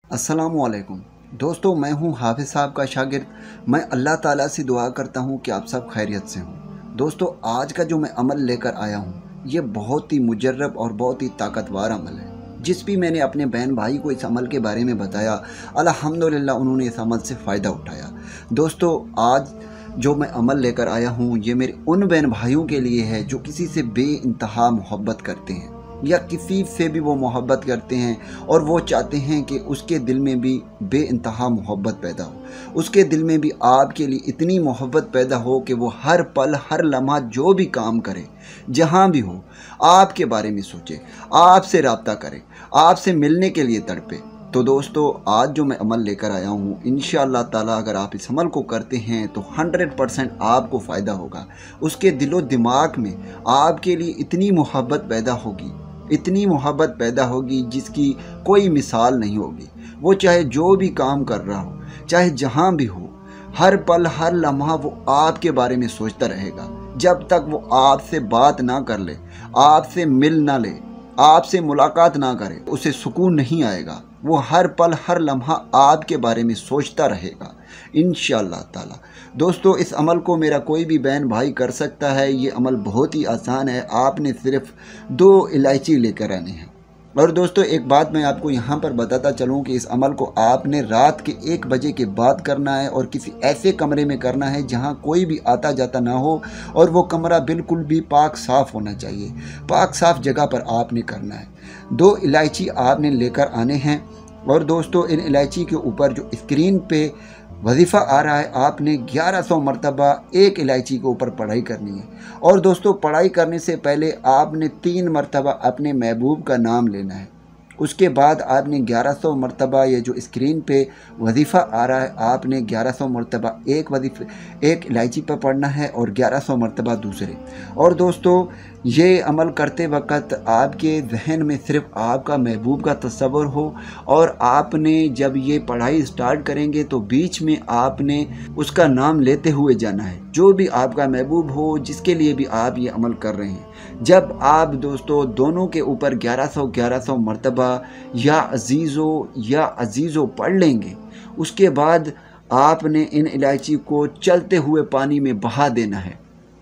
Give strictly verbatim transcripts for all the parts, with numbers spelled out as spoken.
अस्सलामुअलैकुम दोस्तों, मैं हूं हाफिज़ साहब का शागिर्द। मैं अल्लाह ताला से दुआ करता हूं कि आप सब खैरियत से हों। दोस्तों, आज का जो मैं अमल लेकर आया हूं ये बहुत ही मुजर्रब और बहुत ही ताकतवर अमल है। जिस भी मैंने अपने बहन भाई को इस अमल के बारे में बताया, अल्हम्दुलिल्लाह उन्होंने इस अमल से फ़ायदा उठाया। दोस्तों, आज जो मैं अमल लेकर आया हूँ ये मेरे उन बहन भाइयों के लिए है जो किसी से बेइंतहा मोहब्बत करते हैं या किसी से भी वो मोहब्बत करते हैं और वो चाहते हैं कि उसके दिल में भी बेइंतहा मोहब्बत पैदा हो, उसके दिल में भी आपके लिए इतनी मोहब्बत पैदा हो कि वो हर पल हर लम्हा जो भी काम करे, जहाँ भी हो, आपके बारे में सोचे, आपसे रब्ता करे, आपसे मिलने के लिए तड़पे। तो दोस्तों, आज जो मैं अमल लेकर आया हूँ, इंशाअल्लाह ताला अगर आप इस अमल को करते हैं तो हंड्रेड परसेंट आपको फ़ायदा होगा। उसके दिलो दिमाग में आपके लिए इतनी मोहब्बत पैदा होगी, इतनी मोहब्बत पैदा होगी जिसकी कोई मिसाल नहीं होगी। वो चाहे जो भी काम कर रहा हो, चाहे जहाँ भी हो, हर पल हर लम्हा वो आपके बारे में सोचता रहेगा। जब तक वो आपसे बात ना कर ले, आपसे मिल ना ले, आपसे मुलाकात ना करे, उसे सुकून नहीं आएगा। वो हर पल हर लम्हा आपके बारे में सोचता रहेगा इंशाअल्लाह ताला। दोस्तों, इस अमल को मेरा कोई भी बहन भाई कर सकता है। ये अमल बहुत ही आसान है। आपने सिर्फ दो इलायची लेकर आनी है। और दोस्तों, एक बात मैं आपको यहाँ पर बताता चलूँ कि इस अमल को आपने रात के एक बजे के बाद करना है और किसी ऐसे कमरे में करना है जहाँ कोई भी आता जाता ना हो और वो कमरा बिल्कुल भी पाक साफ़ होना चाहिए। पाक साफ़ जगह पर आपने करना है। दो इलायची आपने लेकर आने हैं और दोस्तों, इन इलायची के ऊपर जो स्क्रीन पे वजीफ़ा आ रहा है, आपने ग्यारह सौ मरतबा एक इलायची के ऊपर पढ़ाई करनी है। और दोस्तों, पढ़ाई करने से पहले आपने तीन मरतबा अपने महबूब का नाम लेना है। उसके बाद आपने ग्यारह सौ मरतबा ये जो स्क्रीन पे वजीफ़ा आ रहा है, आपने ग्यारह सौ मरतबा एक वजीफ़े एक इलायची पर पढ़ना है और ग्यारह सौ मरतबा दूसरे। और दोस्तों, ये अमल करते वक्त आपके जहन में सिर्फ आपका महबूब का तस्वर हो और आपने जब ये पढ़ाई स्टार्ट करेंगे तो बीच में आपने उसका नाम लेते हुए जाना है, जो भी आपका महबूब हो, जिसके लिए भी आप ये अमल कर रहे हैं। जब आप दोस्तों दोनों के ऊपर ग्यारह सौ ग्यारह सौ मरतबा या अजीज़ो या अजीज़ो पढ़ लेंगे, उसके बाद आपने इन इलायची को चलते हुए पानी में बहा देना है।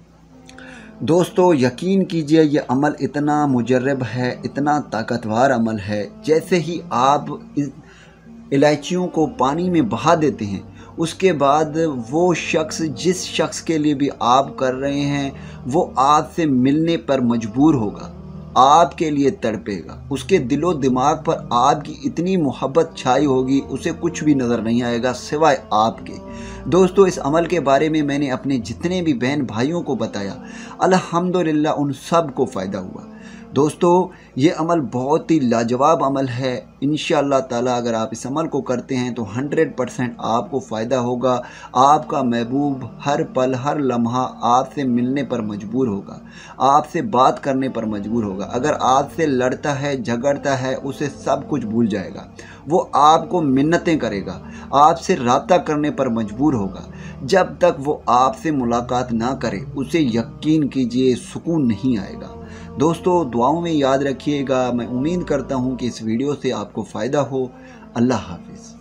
दोस्तों, यकीन कीजिए ये अमल इतना मुजर्रब है, इतना ताकतवर अमल है। जैसे ही आप इलायचियों को पानी में बहा देते हैं, उसके बाद वो शख्स जिस शख्स के लिए भी आप कर रहे हैं वो आपसे मिलने पर मजबूर होगा, आपके लिए तड़पेगा। उसके दिलो दिमाग पर आपकी इतनी मोहब्बत छाई होगी, उसे कुछ भी नज़र नहीं आएगा सिवाय आपके। दोस्तों, इस अमल के बारे में मैंने अपने जितने भी बहन भाइयों को बताया, अल्हम्दुलिल्लाह उन सब को फ़ायदा हुआ। दोस्तों, ये अमल बहुत ही लाजवाब अमल है। इंशाअल्लाह ताला अगर आप इस अमल को करते हैं तो हंड्रेड परसेंट आपको फ़ायदा होगा। आपका महबूब हर पल हर लम्हा आपसे मिलने पर मजबूर होगा, आपसे बात करने पर मजबूर होगा। अगर आपसे लड़ता है, झगड़ता है, उसे सब कुछ भूल जाएगा। वो आपको मिन्नतें करेगा, आपसे रब्ता करने पर मजबूर होगा। जब तक वो आपसे मुलाकात ना करे, उसे यकीन कीजिए सुकून नहीं आएगा। दोस्तों, दुआओं में याद रखिएगा। मैं उम्मीद करता हूँ कि इस वीडियो से आपको फ़ायदा हो। अल्लाह हाफ़िज़।